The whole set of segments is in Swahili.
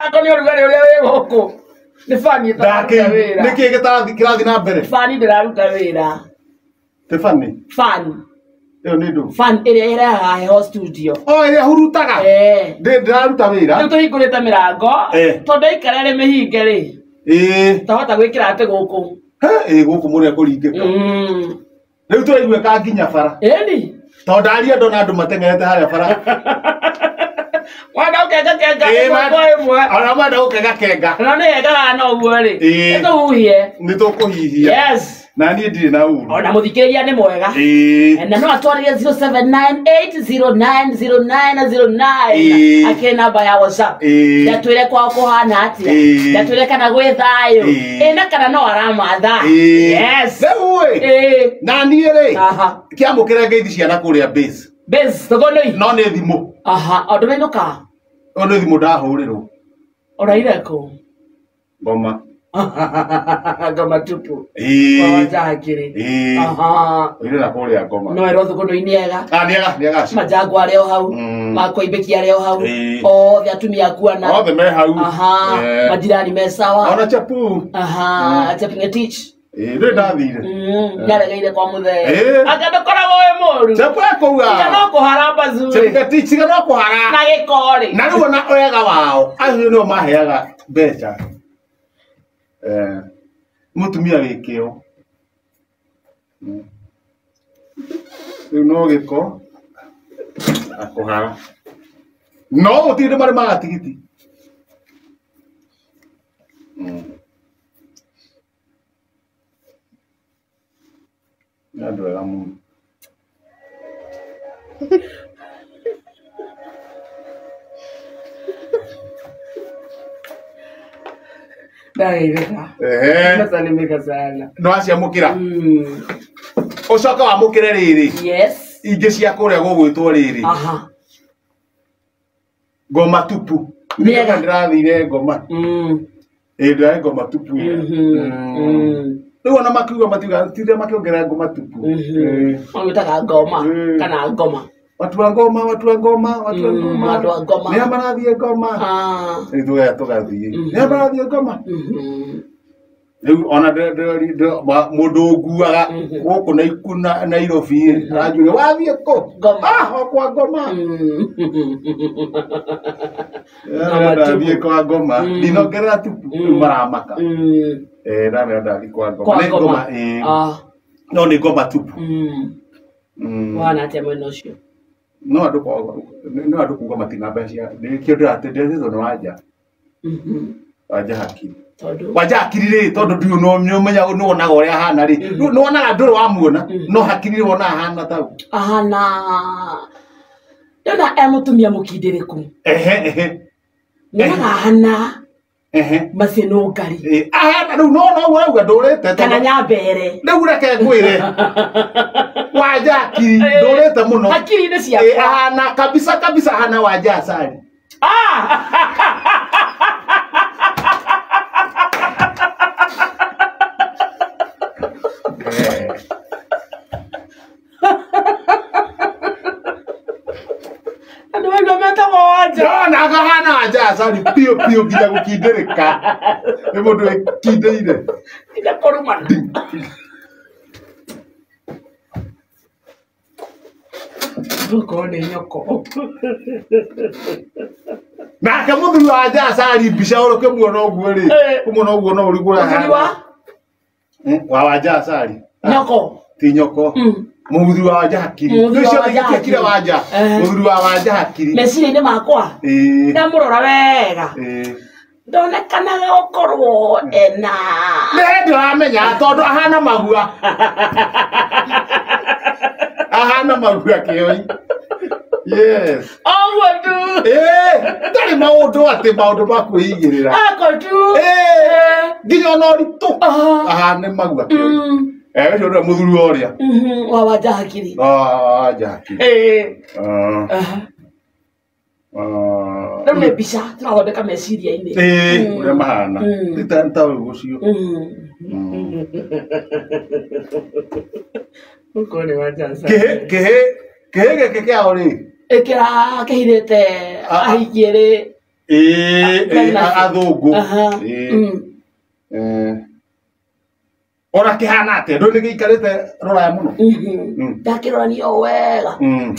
koni urugari uria wi guku ni fani ndake niki kirathi na mbere fani ndiraruta wira Tiffany fani yo ni ndu fan iria iraga heho studio iria hurutaga ndiraruta wira riu tuhingurite mirango tondu ikara ri mihinge ri tahota gwikira ate guku guku muria kuringika riu turaigwe ka nginya bara ni tondu aria ndona andu matengerete haria bara wanda ukega ona manda ukega kenga no ni hega no guo ri ni tukuhihia yes na ni ndiri na uru ona muthikiriria ni mwega na no atwarire 0798090909 ake namba ya WhatsApp ndatwire kwa kuhana atia ndatwire kana gwi thayo ina kana no aramatha yes na ni ri kiamukire ngeithi ciana kuria base togonoi no ni thimu andu menuka ono thimu ndahurirwo oraire ko ngoma ngoma tupu wajahakiri ile na kuria ngoma no ero thukono-ini ega niega majangu areo hau makoimbeki areo hau othe atumia akuana othe me hau majirani me sawa ona chapu chapingetich ndio ndathire nyaregeire kwa muthe akadokoragwo we muru chapu akuga no kuharamba zuri chapingetich no kuhara na gikori na riu ona wega wao acio no maheaga mbeca mutumia wikio riu no giko akuhara no gutire mari magatigiti nadu wega muno nasalimika sana no aciamukira ucoka wamukire riri yes ingi cia kuria gugwitwo riri ngoma tupu niga ndirathire ngoma ndirae ngoma tupu riu ona makiuga matiuga tire makiongerera ngoma tupu witaga ngoma kana ngoma watu wa ngoma ni amarathie ngoma tugathie ni amarathie ngoma riu ona mundu nguaga guku na ikuna Nairobi rajure wathie ko kwa ngoma ndathie kwa ngoma ndinongerera tupu maramaka ndathie kwa ngoma no ni ngoma tupu wana atia mwena ucio no andu kuga matina mbeca nikio ndiratenderetwo ni wanja hakiri wanja hakiri ri tondu ndiu no menya no wonaga uria hana ri no wonaga nduru wamuona no hakiri wona hana tau ndona mutumia mukindiriku ndona hana masino ngari riu no urauga ndurite kana nyambere riu reke ngwire wanja hakiri ndurite muno hakiri ni ciakwa hana kabisa hana wanja asari ando wega meta wanja na hana wanja asari pio nginya gukindirika ni mundu kindeire ida korumana Kone nyoko. Na kamuthuri wa Jasari mbica oro kemuona uguo ri. Kumuona uguo no urigura ha. Wa wa Jasari. Nyoko. Ti nyoko. Muthuri wa Jakiri. Ndio kile waja. Muthuri wa Jakiri. Meciri-ini makwa. Ndamurora wega. Ndonekanaga ukorwo ena. Ndio amenya tondu ahana magua. Ahana magua kioi. Yes. Oh, do. Tari maundu ati maundu makwigirira. Ako tu. Nginya no ritu. Ahana magua kioi. Ucio ndo muthuri oria. Wa Jakiri. Jakiri. Ndio mbica turathondeka meciria-ini. Uria mahana. Nita ucio. Uko ni wa Jasari. Kehe kia ori. Ekira kehirete ahigire. athungu ora kihana atia ndu ni giikarite roraya muno ndakiroranio wega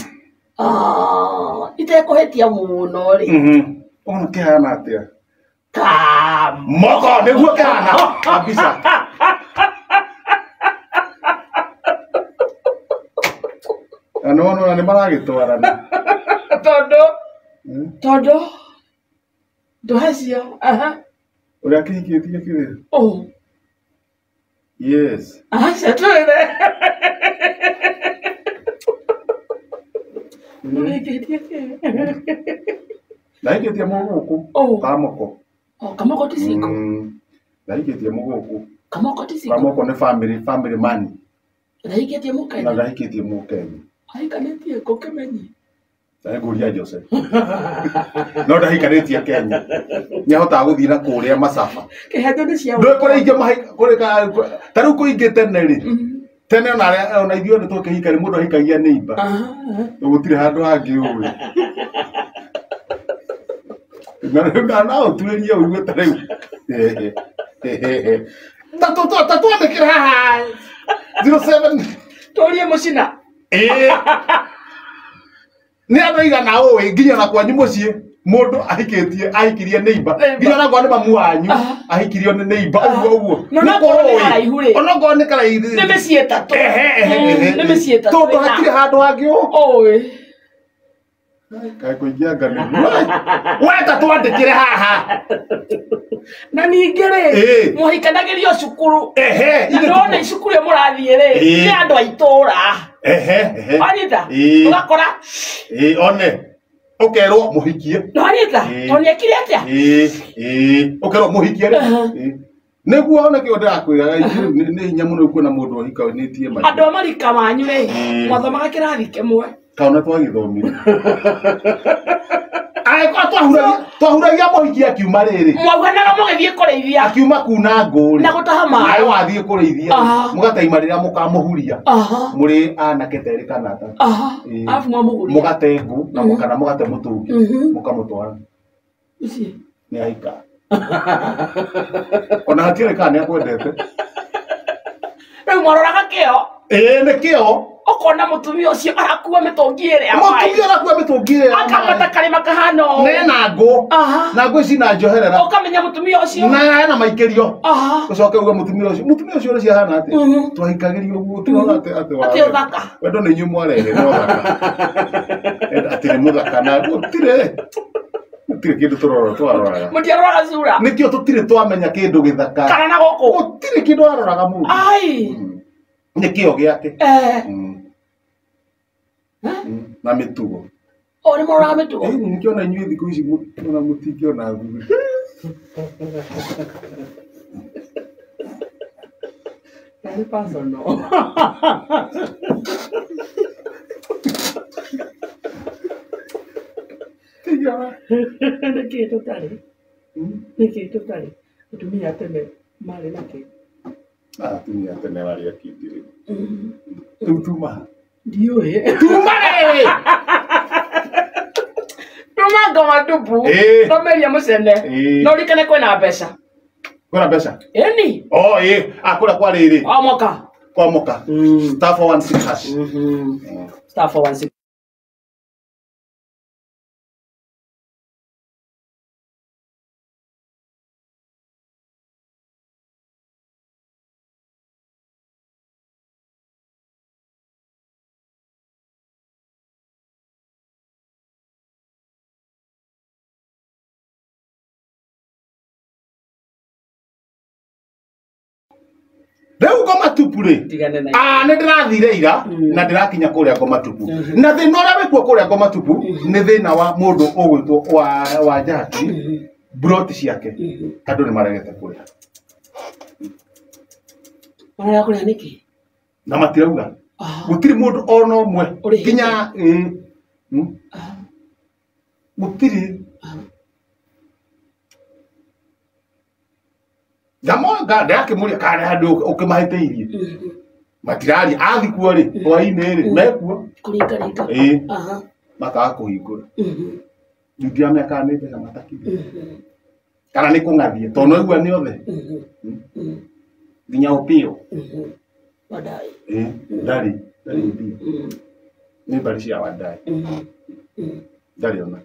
itekuhetia muno ri ona kihana atia moko niguo kihana kabisa no ni maragitwarana todo dohacio uria kihikitie kire yes setwire ndaikitie muguku kamoko kamoko tisiko ndaikitie muguku kamoko tisiko kamoko ni family man ndaikitie mukenya na ndaikitie mukenya aikanetie kokemenyi Guria Joseph no ndahikanitie Kenya nĩahotaga gũthiĩ na kũrĩa masafa kĩhetũ nĩ cia ndũ kũrĩingĩ kũrĩka ta rĩu kũingĩ tene rĩ tene ona ithuĩ nĩ tũkĩhika rĩ mũndũ ahikagia neighbor gũtirĩ handũ hangĩ ũĩ na rĩu no ũtuĩrie ũigue ta rĩu ta twandĩkĩra haha 07 tũrie mũcina ni andå igana å nginya na kwanyu muciĩ mundu ahikirie neighbor nginya na kwani mamu wanyu ahikirio ni neighbor uguo no ona ngo ni karaithi ni mĩciĩ tatũ ni mĩciĩ tatũ tondu hatirĩ handũ hangĩ ũĩ kai kũingia ngano weta twandĩkĩre haha na ningĩ rĩ mũhikanagĩrio cukuru na ndona icukuru mũrathiĩ rĩ nĩ andũ a itũũra Anita, ugakora one ukerwo muhikie Anita, oniekire atia ukerwo muhikie niguo ona kĩo ndĩrakwĩraga nĩ hinya mũno kuona mũndũ ũhikanĩtie maitho andũ a marika manyu rĩ mwathomaga kĩrathi kĩmwe kaona twagĩthomire twahuragia mũhiki akiuma rĩrĩ mwauganaga mũgĩthiĩ kũrĩithia akiuma kuna ngũrĩ na gũtaha maĩ nawe wathiĩ kũrĩithia mũgataima rĩrĩa mũkamũhuria mũrĩ anake terĩ kana atatũ arabu mwamũhuria mũgate ngũ na kana mũgate mũtũngi mũkamũtwara nĩ ahika ona hatirĩ kana nĩ akwendete rĩu mwaroraga kĩo nĩ kĩo ukona mutumia ucio arakua mĩtũngi ĩrĩa mutumia arakua mĩtũngi ĩrĩa akamata karĩma kahana ũũ nena ngũ na ngũ ici na njoherera ukamenya mutumia ucio na ena maikĩrio ũcoke uge mutumia ucio ũrĩa ciahana atĩ twahikagĩrio ũguo tũrona atĩ ũthaka wendo nĩ inyuĩ mwarehe no thaka atĩ nĩ mũthaka na gũtirĩ kĩndũ tũroraga mũtiaroraga cura nĩkĩo tũtirĩ twamenya kĩndũ gĩthaka kana na gũkũ gũtirĩ kĩndũ aroraga mũndũ nĩkĩo gĩake na mĩtugo nĩ mũroraga mĩtugo nĩkĩona inyuĩ thikũ ici ona mũtingĩona thuri Very personal. Nĩkĩĩ tũtarĩ atumia tene marĩ na kĩ atumia tene marĩ akindĩrĩ rĩu tuma ndiũĩ tuma tuma ngoma ndubu tomeria mũcene no rikane kwĩna mbeca ĩni akũrĩa kwa rĩrĩ kwa moka star 416 hash star 416 Rĩu ngoma tupu rĩ nĩ ndĩrathire ira na ndĩrakinya kũrĩa ngoma tupu na thĩna ũrĩa wĩkuo kũrĩa ngoma tupu nĩ thĩna wa mũndũ ũgwĩtwo wa Jaki broti ciake andũ nĩ maregete kũrĩa nĩkĩ na matirauga gũtirĩ mũndũ ona ũmwe nginya gũtirĩ Gamonga ndakĩmũria kana handũ ũkĩmahĩtĩirie matirari athikuo rĩ hwainĩ rĩ mekuo kũringaringa makaga kũhingũra Judia me kana nĩ mataki. Kana nĩ kũngathie to no igua nĩ othe. Nginya upio. Wadai. Ndari ndio. Nĩ bari cia wadai. Ndari ona.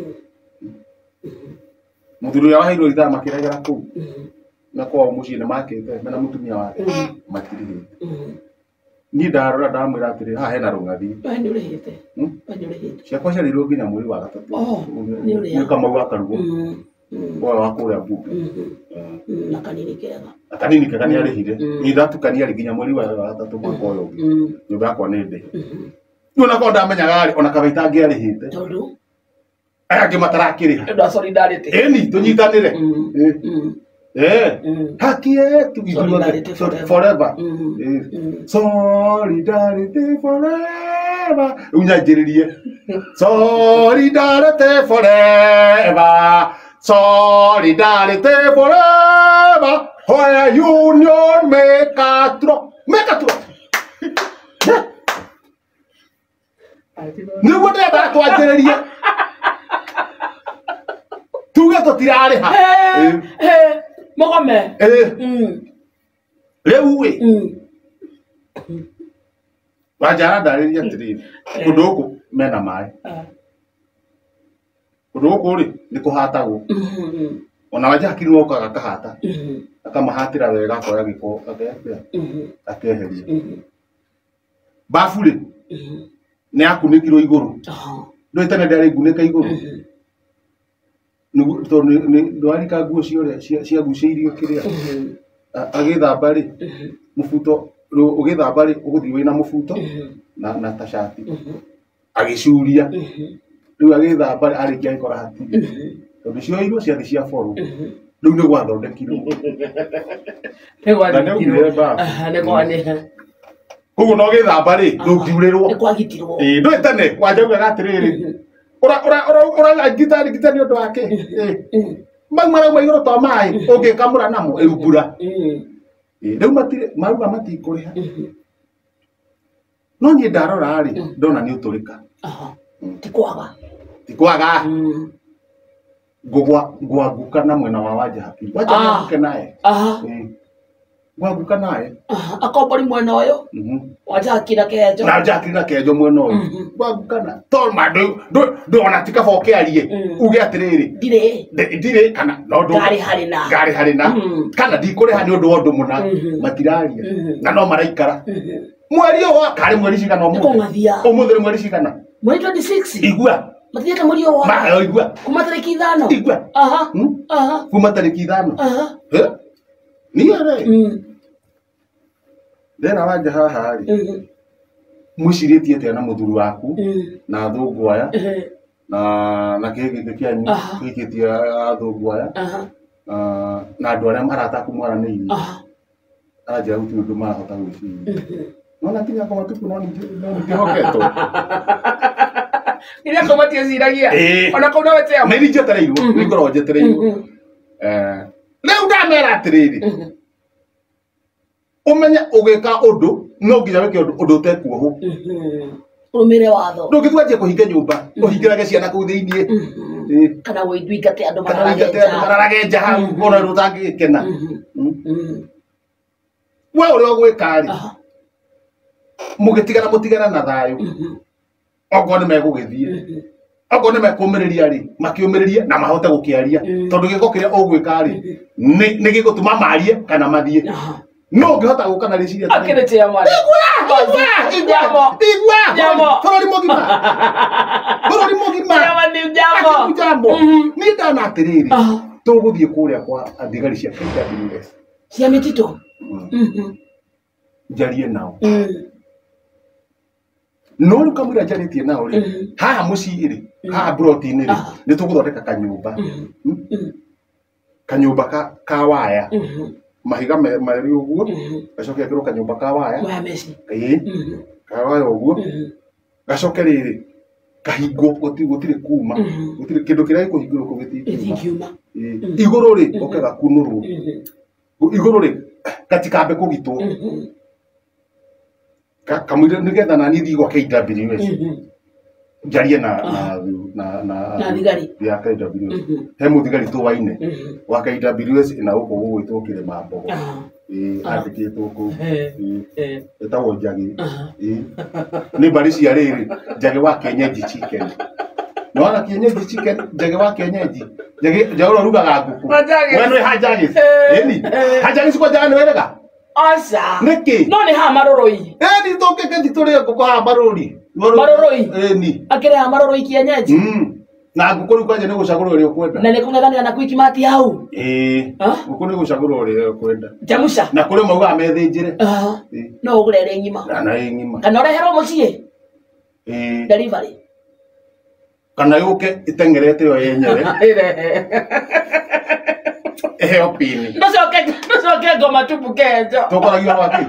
Muthuri wa hiro itha makiragera kuu. Na kwa muciĩ nĩ makĩte mena mutumia wake matirire. Ni ndarora ndamwĩra atĩrĩ haha hena rũng'athi. Nĩ ũrĩhĩte. Nĩ ũrĩhĩte. Ciakwa ciarirwo nginya mweri wa gatatũ. Nĩ Kamau akarugo. Boya wa kũrĩa mbunge. Na kanini kega. Kanini kega nĩ arĩhire. Nĩ ndatukania nginya mweri wa gatatũ mwaka ũyũ. Nyũmba yakwa nĩ ndĩhe. Rĩu na ko ndamenyaga ona kabaita angĩarĩhĩte. Tondũ angĩ matarakĩrĩha. Ndio solidarity. Ĩni tũnyitanĩre. Haki yetu forever. Solidarity forever. Unyanjĩrĩrie. Solidarity forever. Solidarity forever. Where union make a true. Make a true. Nĩguo ndĩrenda twanjĩrĩrie. Tuge tũtirarĩha. Mogome. Rĩu we. Wanjara ndarĩria atĩrĩrĩ. Kũndũ gũkũ mena maĩ. Kũndũ gũkũ rĩ nĩ kũhatagwo. Ona wanja hakiri wokaga kahata. Akamahatĩra wega akoya gĩko akeheria. Bafu rĩ nĩ akunĩkirwo igũrũ. Ndũĩ tene ndarĩ ngunĩka igũrũ. Ndwarika nguo ciagucĩirio kĩrĩa agĩthamba rĩ mũbuto ũgĩthamba rĩ ũgũthiĩ wĩna mũbuto na ta shati agĩcuria rĩu agĩthamba rĩ arĩkia gĩkora hatirĩ tondũ cioirwo ciathi cia boro rĩu nĩ gwathondekirwo koguo no gĩthamba rĩ ndũngiurĩrwo ndũĩ tene wanjaugaga atĩrĩrĩ ora gitari nĩ ũndũ wake mau marauma igũrũ to maĩ ũngĩkamũra namo mbura rĩu maruga matikũrĩha no niĩ ndarora rĩ ndona nĩ ũtũrĩka tikwaga ngwanguka na mwena wa wanja hapi wanja nĩaguke naye ngwanguka naye akombori mwena ũyũ wanja kenjo na njakira kenjo mwena ũyũ ngwangukana to ndona tikaba ũkĩarie uge atĩrĩrĩ ndirĩ kana no ngari harĩ na kana ndikũrĩha nĩ ũndũ wa ũndũ mũna matiraria na no maraikara mweri ũyũ karĩ mweri cigana ũmũthĩ mweri cigana mweri 26 igua mathiĩte mweri ũyũ wa igua kuma tarĩki 5 igua kuma tarĩki 5 niĩ ndĩra wanja haha rĩ mwĩcirĩtie atĩa na mũthuri waku na athũngũ aya na kĩgĩkĩ kĩanyu gĩkĩtie athũngũ aya na andũ arĩa marataku mwaranĩirie anjĩra gũtirĩ ũndũ marahota gwĩciria nona kinya kamatuku no nĩkĩhoketwo ĩrĩa tũmatieciragia ona kũu no wetea nĩ njetereirwo nĩ ngorwo njetereirwo rĩu ndamera atĩrĩrĩ ũmenye ũgĩka ũndũ no nginya wĩke ũndũ ũtekuohwo ũrũmĩrĩre watho ndũngĩthiĩ wanjie kũhinga nyũmba ũhingĩrage ciana kũu thĩinĩ kana wĩingate andũ mararage nja hau ona ũtangĩgĩkena we ũrĩa ũgwĩka rĩ mũgĩtigana na thayũ okorwo nĩ megũgĩthiĩ okorwo nĩ mekũmĩrĩria rĩ makĩũmĩrĩrie na mahote gũkĩaria tondũ gĩko kĩrĩa ũgwĩka rĩ nĩ gĩgũtũma marie kana mathiĩ no ngĩhota gũka na rĩciria akĩrĩtia mwana igua bũrũri mũgima jambo nĩ ndana atĩrĩrĩ tũgũthiĩ kũrĩa kwa thigari cia KWS cia mĩtitũ njarie nao no rĩu kamũira njarĩtie nao rĩ haha mũciĩ rĩ haha broti-inĩ rĩ nĩ tũgũthondeka kanyũmba ka waya mahiga marĩ ũguo gacoke ekĩrwo kanyũmba ka waya ka waya ũguo gacoke rĩrĩ kahingwo gũtirĩ kuma gũtirĩ kĩndũ kĩrĩa gĩkũhingũrwo kũu gĩtingiuma igũrũ rĩ oke gakunũrwo igũrũ rĩ gatikambe kũgitwo kamũira nĩgetha naniĩ thiĩ gwa KWS jaria na thigari ya KWS he muthigari tuwaine wa KWS ina huko gwitwo Kirima Mbogo andikitwo ku etagwo Njagi ni mbari cia riri Njagi wa kienyeji chicken nona kienyeji chicken Njagi wa kienyeji Njagi rugaga nguku weno hajagi eni hajagi siko jana werega asa niki no ni ha maroroi eni toke ke titore nguku ha marori maroroi eni akire ha maroroi kienyeji na nguku ru kwanje ni gucagura uri kwenda na ni kung'ethanira na kwiki mati hau nguku ni gucagura uri kwenda jamusa na kuri mauga methinjire no ugurere ngima na ngima kana urehero mucie delivery kana yuke itengerete yo yenyewe pini ndocoke ngoma tupu kenjo tukoragio waki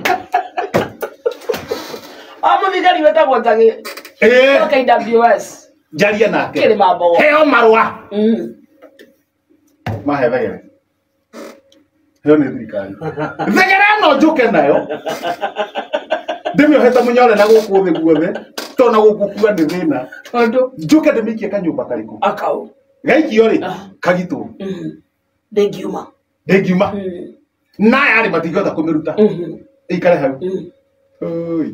amuthigari wetagwo Njagi KWS jaria nake Kirima Mbogo heo marua mahethegere heo ni thirikari thegere no njuke nayo ndimiohete munyore na guku thi guothe tona gukukua ni thina tondu njuke ndimikie kanyumba kariku akau gaikio ri kagitu ndengiuma na yari matigota kumiruta ikare hau oi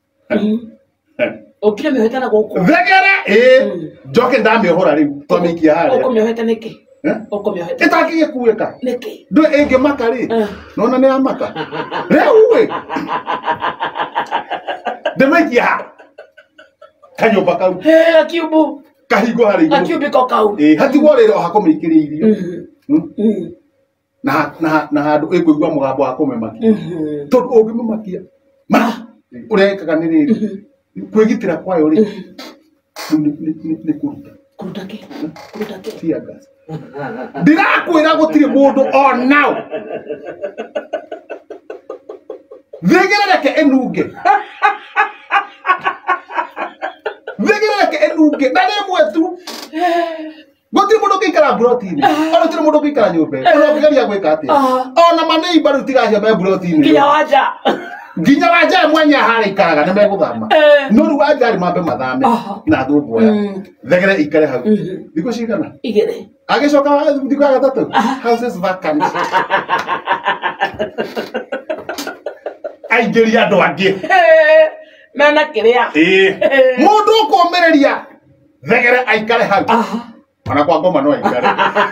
okire miheta na guku thegere njoke ndamihora riu twamikia haria ukumiheta niki ukumiheta itakiye kuweka niki ndo enge makari nona ne amaka rewe ndemikia kanyumba kau akiubu kahigo hari akiubiko kau hatigwo rero hakomikiria irio na handu ikuigua mugambo wa kumemakia tondu ungimemakia urekaga ni riri kwigitira kwayo ri ni kuruta tia gas ndirakwira gutire mundu on now vegereke enunge ndane mwetu gutire mundu ngikara brotini ona tire mundu ngikara nyumba ona ngigeria gwika atia ona manei baru tigacia me brotini nginya wanja mwanya hari ikaraga ne meguthama no ru wanja ari mambe mathame na thumboya thegere ikare hau thiko cigana igere agicoka thiko ya gatatu houses vacant aigeria andu angi mena kiria mundu ukumereria thegere aikare hau ona kwa ngoma no aikare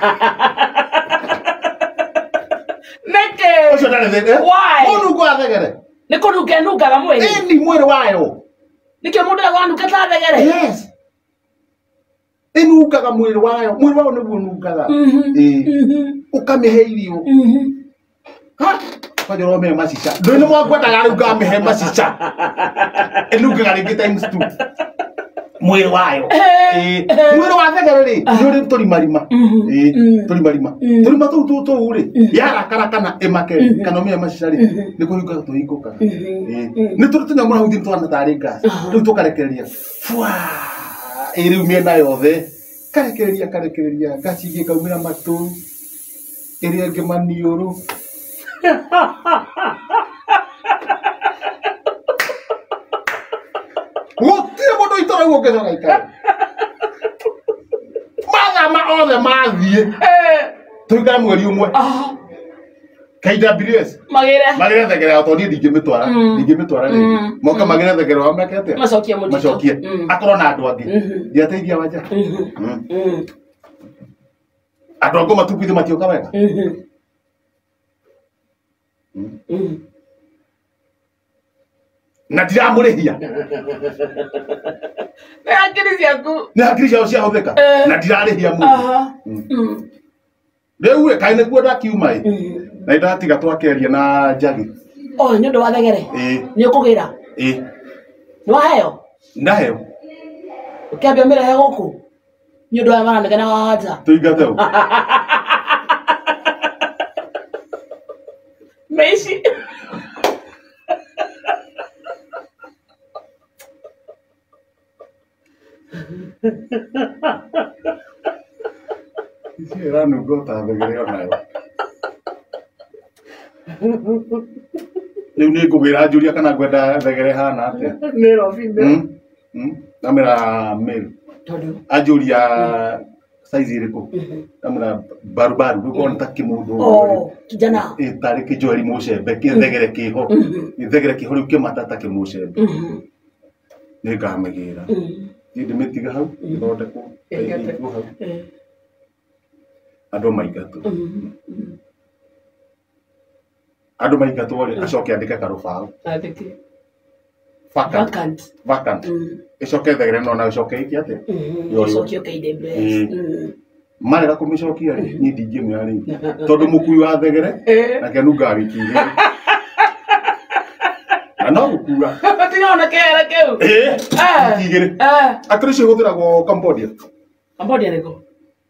neke ucio ndare thegere mundu kwa thegere niko nukenungaga mwiri ni mwiri wayo nikio mundu agwanuka ta thegere yes enungaga mwiri wayo niguo nungaga ukamihe irio kwajoro me macica ndone mwakwendaga riu ngamihe macica enungaga ringi times 2 mwiri wayo mwiri wa thegere ri nuri turimarima turima tu ri yarakaraka emake kana me macica ri niko hingaga tuhinguka ni turutunya mura huthi twana tari gas riu tukarekereria fwa riu miena yothe karekereria gacingi kaumira matu iri ngi maniuru gutire mundu itora guo ngecoka ikare mathama othe mathie tuikara mweri umwe KWS magire thegere ato ni ndingimitwara ringi moka magire thegere wa mekete macokie akorwo na andu angi ndiateithia wanja andu angu matukwithe matioka wega na ndiramurihia ni hakiri ciao ciahuthika na ndirarihia mundu riu kai niguo ndakiuma na ndatiga twakeria na Njagi ni undu wa thegere ni ukugira ni waheo ndaheo ukiambia mirehe guku ni undu wa maranegena wa wanja tuingate u meici Era no gota thegere onayo riu ni ngugira njuria kana ngwenda thegere hana atia Nairobi namira Meru Ajuria size iriko. Amna barubaru guko ntaki mundu. Kijana. Tari kijori mushembe kithegere kiho. Kithegere kiho riu kimatata kimushembe. Ni ngamagira. Ndi mitiga hau thondeko. Andu maigatu. Andu maigatu ri acoke andike karubao. Andike. Vacant. Icoke thegere no na icoke iki ate. Icoke okay Marega kumicokia ri ni ndingimira ri. Tondu mukui wa thegere na kenu ngari kiri. Ana gukua. Tiona kera keu. Kigere. Akiri cihuthira go Cambodia. Cambodia riko.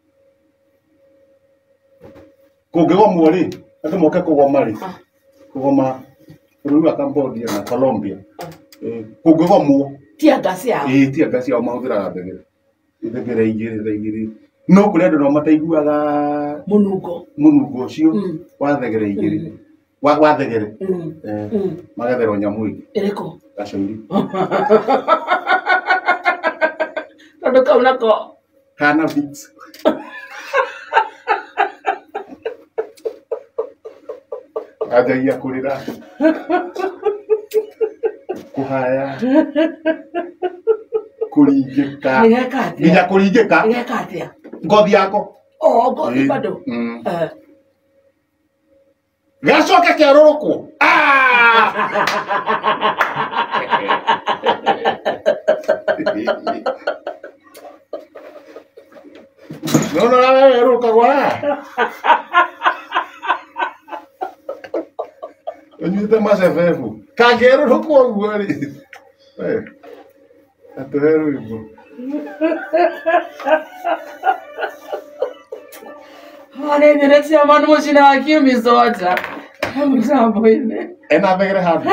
Kungigomwo ri, andu moke kugoma ri. Kugoma bũrũri wa Cambodia na Colombia. Kungigomwo. Tia gasi yao. Tia gasi yao mahũthĩraga thegere. Thegere igĩrĩ. No kũrĩ andũ no mataiguaga mũnungo ũcio wa thegere igĩrĩ. Wa thegere. Magetherwo nyamũ ingĩ. Ĩrĩkũ? Gacoiri. Tondũ kau nako. Cannabis. Ajagia kurira. Kuhaya. Kuringika. Nginya kuringika. Ngeka atia. Ngothi yako. Ngothi bado. Gacoke kiarũrũkwo. No weruka gwa. Onyuite macebebu. Kangerũrũkwo ũguo ri. Atuheru ibo. Hane niretia manu mucina wa kiumizoja. Mtambo ine. Ena thegere handu.